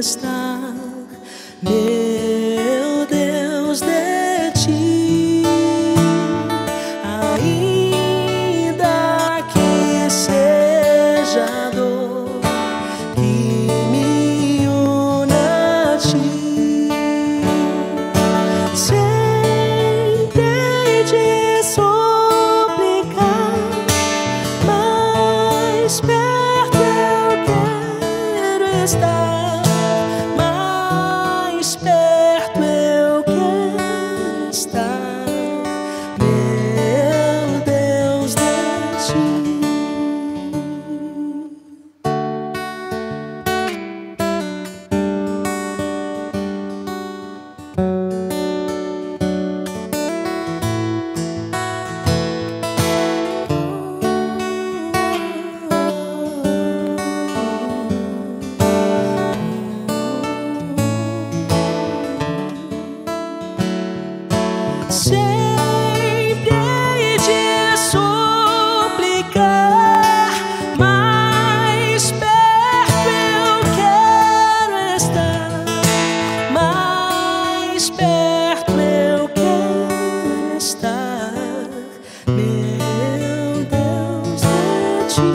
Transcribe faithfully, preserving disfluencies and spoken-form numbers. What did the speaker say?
estar, meu Deus, de ti. Ainda que seja dor que me una a ti, sempre hei de suplicar, mais perto eu quero estar, mais perto eu quero estar, meu Deus, de ti. Sempre hei de suplicar, mais perto eu quero estar, mais perto eu quero estar, meu Deus, de ti.